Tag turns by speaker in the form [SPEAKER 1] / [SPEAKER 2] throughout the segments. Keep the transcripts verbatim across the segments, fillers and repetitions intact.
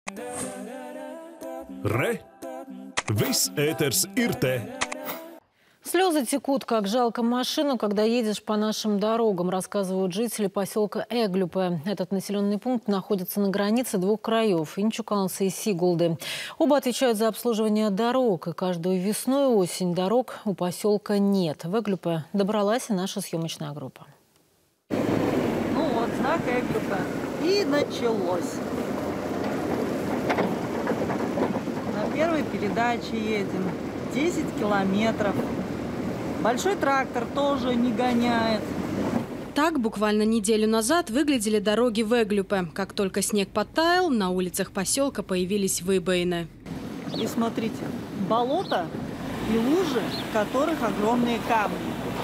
[SPEAKER 1] Re! Viss ēters ir te!
[SPEAKER 2] Слезы текут, как жалко машину, когда едешь по нашим дорогам, рассказывают жители поселка Эглюпе. Этот населенный пункт находится на границе двух краев – Инчуканса и Сигулды. Оба отвечают за обслуживание дорог, и каждую весну и осень дорог у поселка нет. В Эглюпе добралась и наша съемочная группа.
[SPEAKER 3] Ну вот, знак Эглюпе. И началось. На первой передаче едем. десять километров. Большой трактор тоже не гоняет.
[SPEAKER 4] Так буквально неделю назад выглядели дороги в Эглюпе. Как только снег подтаял, на улицах поселка появились выбоины.
[SPEAKER 3] И смотрите, болото и лужи, в которых огромные камни.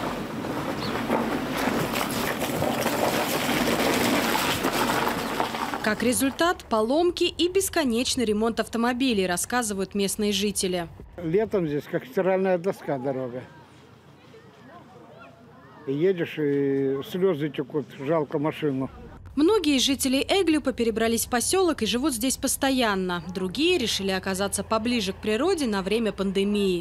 [SPEAKER 4] Как результат – поломки и бесконечный ремонт автомобилей, рассказывают местные жители.
[SPEAKER 5] Летом здесь как стиральная доска дорога. И едешь, и слезы текут, жалко машину.
[SPEAKER 4] Многие жители Эглюпе перебрались в поселок и живут здесь постоянно. Другие решили оказаться поближе к природе на время пандемии.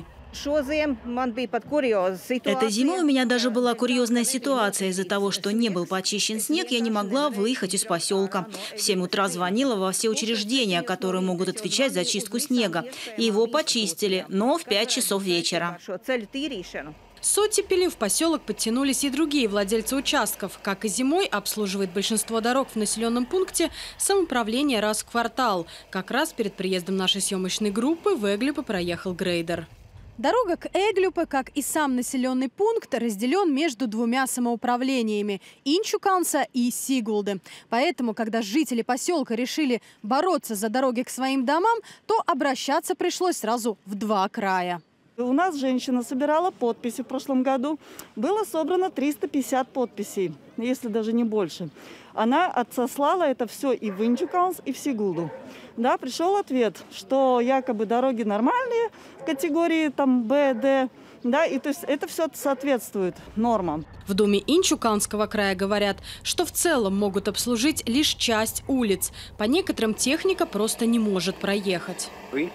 [SPEAKER 6] Этой зимой у меня даже была курьезная ситуация. Из-за того, что не был почищен снег, я не могла выехать из поселка. В семь утра звонила во все учреждения, которые могут отвечать за чистку снега. И его почистили, но в пять часов вечера.
[SPEAKER 4] С оттепели в поселок подтянулись и другие владельцы участков. Как и зимой, обслуживает большинство дорог в населенном пункте самоуправление раз в квартал. Как раз перед приездом нашей съемочной группы в Эглюпе проехал грейдер. Дорога к Эглюпе, как и сам населенный пункт, разделен между двумя самоуправлениями – Инчуканса и Сигулды. Поэтому, когда жители поселка решили бороться за дороги к своим домам, то обращаться пришлось сразу в два края.
[SPEAKER 3] У нас женщина собирала подписи в прошлом году. Было собрано триста пятьдесят подписей, если даже не больше. Она отсослала это все и в Инчуканс, и в Сигулду. Да, пришел ответ, что якобы дороги нормальные в категории там Б, Д. Да, и то есть это все соответствует нормам.
[SPEAKER 4] В Думе Инчуканского края говорят, что в целом могут обслужить лишь часть улиц. По некоторым техника просто не может проехать.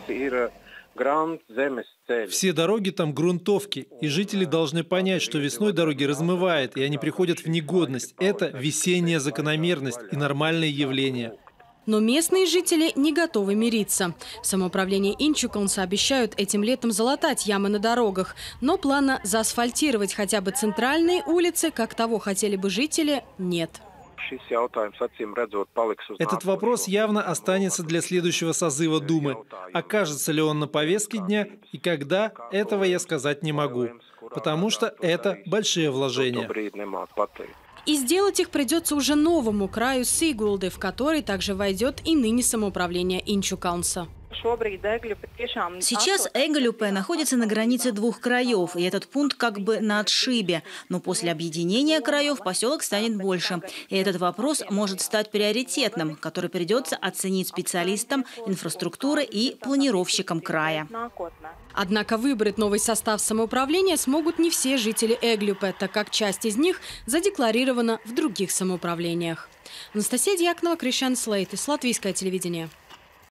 [SPEAKER 7] Все дороги там грунтовки, и жители должны понять, что весной дороги размывает, и они приходят в негодность. Это весенняя закономерность и нормальное явление.
[SPEAKER 4] Но местные жители не готовы мириться. Самоуправление Инчуканса обещают этим летом залатать ямы на дорогах, но плана заасфальтировать хотя бы центральные улицы, как того хотели бы жители, нет.
[SPEAKER 7] Этот вопрос явно останется для следующего созыва Думы. Окажется ли он на повестке дня и когда, этого я сказать не могу, потому что это большие вложения.
[SPEAKER 4] И сделать их придется уже новому краю Сигулды, в который также войдет и ныне самоуправление Инчуканса.
[SPEAKER 6] Сейчас Эглюпе находится на границе двух краев, и этот пункт как бы на отшибе. Но после объединения краев поселок станет больше. И этот вопрос может стать приоритетным, который придется оценить специалистам инфраструктуры и планировщикам края.
[SPEAKER 4] Однако выбрать новый состав самоуправления смогут не все жители Эглюпе, так как часть из них задекларирована в других самоуправлениях. Анастасия Дьяконова, Кришан Слейт, Латвийское телевидение.